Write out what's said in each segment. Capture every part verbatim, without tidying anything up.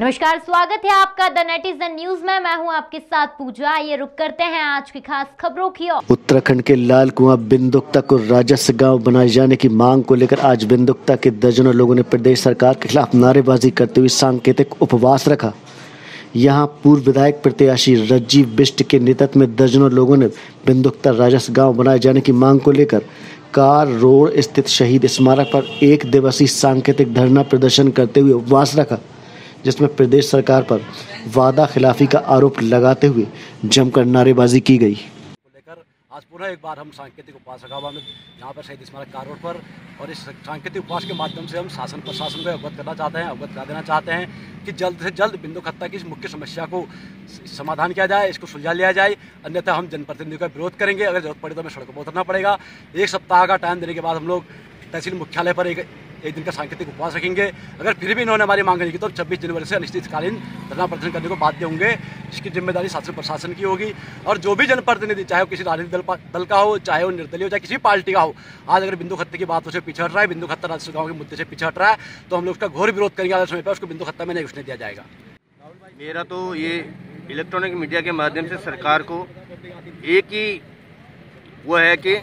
नमस्कार, स्वागत है आपका द नेटिजन न्यूज में। मैं हूं आपके साथ पूजा। ये रुक करते हैं आज की खास खबरों की ओर। उत्तराखंड के लाल कुआं बिंदुक्ता को राजस्व गांव बनाए जाने की मांग को लेकर आज बिंदुक्ता के दर्जनों लोगों ने प्रदेश सरकार के खिलाफ नारेबाजी करते हुए सांकेतिक उपवास रखा। यहां पूर्व विधायक प्रत्याशी राजीव बिष्ट के नेतृत्व में दर्जनों लोगों ने बिंदुक्ता राजस्व गांव बनाए जाने की मांग को लेकर कार रोड स्थित शहीद स्मारक पर एक दिवसीय सांकेतिक धरना प्रदर्शन करते हुए उपवास रखा, जिसमें प्रदेश सरकार पर वादा खिलाफी का आरोप लगाते हुए जमकर नारेबाजी की गई। लेकर आज पुनः एक बार हम सांकेतिक उपवास रखा हुआ है यहाँ पर शहीद स्मारक कार रोड पर, और इस सांकेतिक उपवास के माध्यम से हम शासन प्रशासन को अवगत करना चाहते हैं अवगत करा देना चाहते हैं कि जल्द से जल्द बिंदुखत्ता की इस मुख्य समस्या को समाधान किया जाए, इसको सुलझा लिया जाए, अन्यथा हम जनप्रतिनिधियों का विरोध करेंगे। अगर जरूरत पड़े तो हमें सड़कों पर उतरना पड़ेगा। एक सप्ताह का टाइम देने के बाद हम लोग तहसील मुख्यालय पर एक एक दिन का सांकेतिक उपवास रखेंगे। अगर फिर भी इन्होंने हमारी मांग नहीं की तो छब्बीस जनवरी से अनिश्चितकालीन धरना प्रदर्शन करने को बाध्य होंगे, जिसकी जिम्मेदारी शासन प्रशासन की होगी। और जो भी जनप्रतिनिधि, चाहे वो किसी राजनीतिक दल, दल का हो, चाहे वो निर्दलीय हो, चाहे किसी भी पार्टी का हो, आज अगर बिंदुखत्ता की बातों से पीछे हट रहा है, बिंदुखत्ता राजस्व गांव के मुद्दे से पीछे हट रहा है, तो हम लोग उसका घोर विरोध करेंगे। आज समय पर उसको बिंदुखत्ता में नहीं घुसने दिया जाएगा। मेरा तो ये इलेक्ट्रॉनिक मीडिया के माध्यम से सरकार को एक ही वो है कि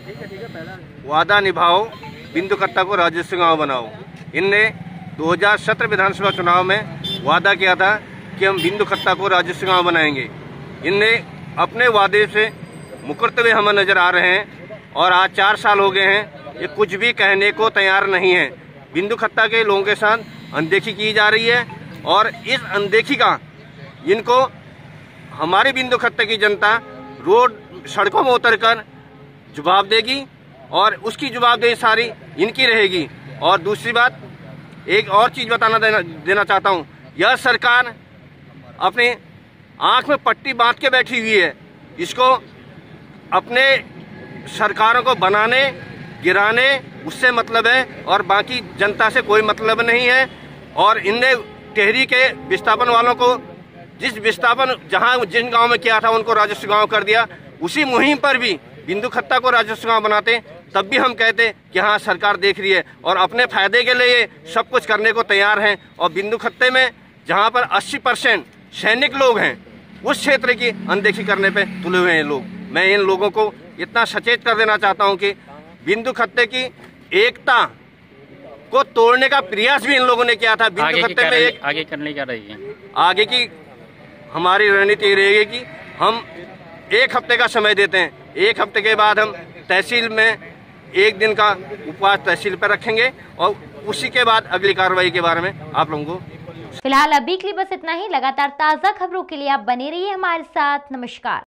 वादा निभाओ, बिंदुखत्ता को राजस्व गांव बनाओ। इनने दो हज़ार सत्रह विधानसभा चुनाव में वादा किया था कि हम बिंदुखत्ता को राजस्व गांव बनाएंगे। इनने अपने वादे से मुकरते हुए हमें नजर आ रहे हैं, और आज चार साल हो गए हैं, ये कुछ भी कहने को तैयार नहीं है। बिंदुखत्ता के लोगों के साथ अनदेखी की जा रही है, और इस अनदेखी का इनको हमारी बिंदुखत्ता की जनता रोड सड़कों में उतरकर जवाब देगी, और उसकी जवाबदेही सारी इनकी रहेगी। और दूसरी बात, एक और चीज बताना देना, देना चाहता हूँ, यह सरकार अपने आंख में पट्टी बांध के बैठी हुई है। इसको अपने सरकारों को बनाने गिराने उससे मतलब है, और बाकी जनता से कोई मतलब नहीं है। और इनने टेहरी के विस्थापन वालों को, जिस विस्थापन जहाँ जिन गांव में किया था उनको राजस्व गांव कर दिया, उसी मुहिम पर भी बिंदुखत्ता को राजस्व गांव बनाते, तब भी हम कहते कि हाँ सरकार देख रही है और अपने फायदे के लिए सब कुछ करने को तैयार हैं। और बिंदुखत्ते में जहाँ पर अस्सी परसेंट सैनिक लोग हैं, उस क्षेत्र की अनदेखी करने पे तुले हुए हैं लोग। मैं इन लोगों को इतना सचेत कर देना चाहता हूँ कि बिंदुखत्ते की एकता को तोड़ने का प्रयास भी इन लोगों ने किया था। बिंदुखत्ते में एक आगे करने क्या रही है, आगे की हमारी रणनीति रहेगी कि हम एक हफ्ते का समय देते हैं। एक हफ्ते के बाद हम तहसील में एक दिन का उपवास तहसील पर रखेंगे, और उसी के बाद अगली कार्रवाई के बारे में आप लोगों को। फिलहाल अभी के लिए बस इतना ही। लगातार ताजा खबरों के लिए आप बने रहिए हमारे साथ। नमस्कार।